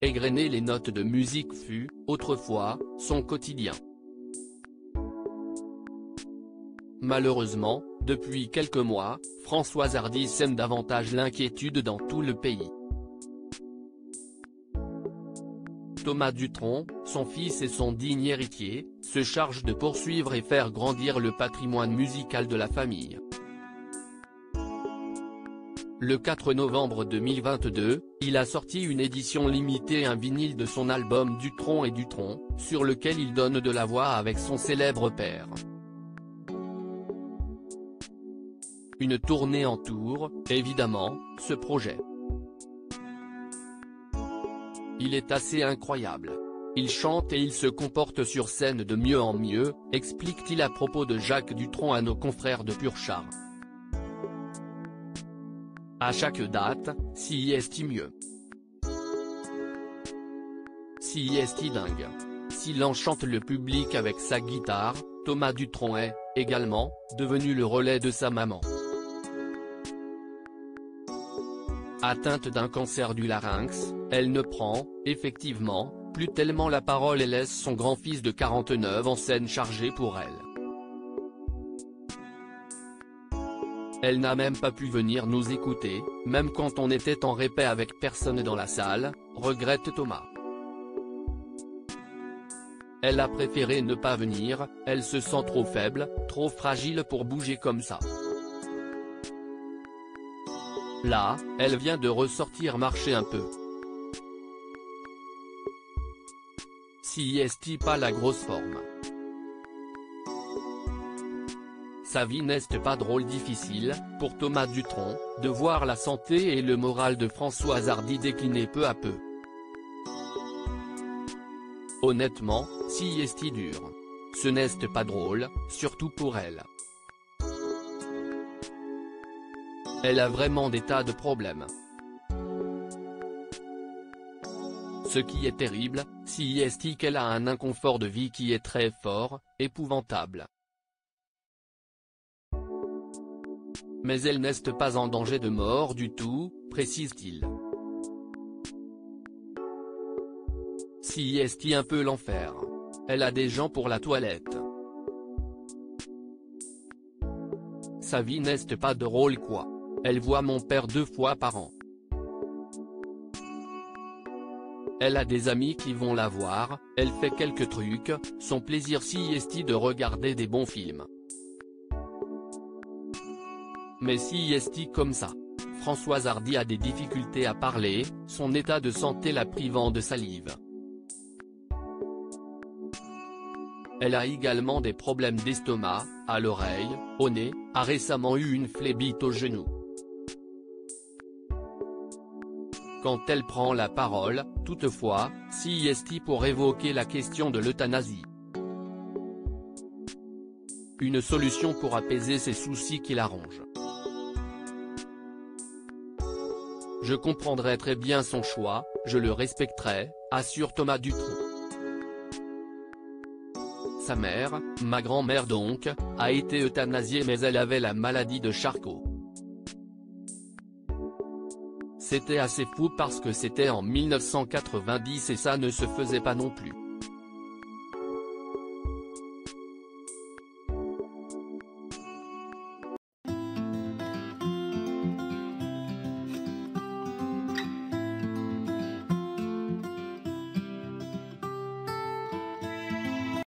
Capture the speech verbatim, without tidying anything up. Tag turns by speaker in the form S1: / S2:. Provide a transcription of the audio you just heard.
S1: égrener les notes de musique fut, autrefois, son quotidien. Malheureusement, depuis quelques mois, Françoise Hardy sème davantage l'inquiétude dans tout le pays. Thomas Dutronc, son fils et son digne héritier, se charge de poursuivre et faire grandir le patrimoine musical de la famille. Le quatre novembre deux mille vingt-deux, il a sorti une édition limitée, un vinyle de son album Dutronc et Dutronc, sur lequel il donne de la voix avec son célèbre père. Une tournée entoure, évidemment, ce projet. Il est assez incroyable. Il chante et il se comporte sur scène de mieux en mieux, explique-t-il à propos de Jacques Dutronc à nos confrères de Pur Char. À chaque date, si est mieux. Si est dingue. S'il enchante le public avec sa guitare, Thomas Dutronc est, également, devenu le relais de sa maman. Atteinte d'un cancer du larynx, elle ne prend, effectivement, plus tellement la parole et laisse son grand-fils de quarante-neuf en scène chargé pour elle. Elle n'a même pas pu venir nous écouter, même quand on était en répé avec personne dans la salle, regrette Thomas. Elle a préféré ne pas venir, elle se sent trop faible, trop fragile pour bouger comme ça. Là, elle vient de ressortir marcher un peu. Si est pas la grosse forme. Sa vie n'est pas drôle, difficile, pour Thomas Dutronc, de voir la santé et le moral de Françoise Hardy décliner peu à peu. Honnêtement, si est dur. Ce n'est pas drôle, surtout pour elle. Elle a vraiment des tas de problèmes. Ce qui est terrible, si est qu'elle a un inconfort de vie qui est très fort, épouvantable. Mais elle n'est pas en danger de mort du tout, précise-t-il. Si est un peu l'enfer. Elle a des gens pour la toilette. Sa vie n'est pas drôle quoi. Elle voit mon père deux fois par an. Elle a des amis qui vont la voir, elle fait quelques trucs, son plaisir si est de regarder des bons films. Mais si est comme ça. Françoise Hardy a des difficultés à parler, son état de santé la privant de salive. Elle a également des problèmes d'estomac, à l'oreille, au nez, a récemment eu une phlébite au genou. Quand elle prend la parole, toutefois, si est pour évoquer la question de l'euthanasie. Une solution pour apaiser ses soucis qui l'arrangent. Je comprendrai très bien son choix, je le respecterai, assure Thomas Dutronc. Sa mère, ma grand-mère donc, a été euthanasiée mais elle avait la maladie de Charcot. C'était assez fou parce que c'était en mille neuf cent quatre-vingt-dix et ça ne se faisait pas non plus.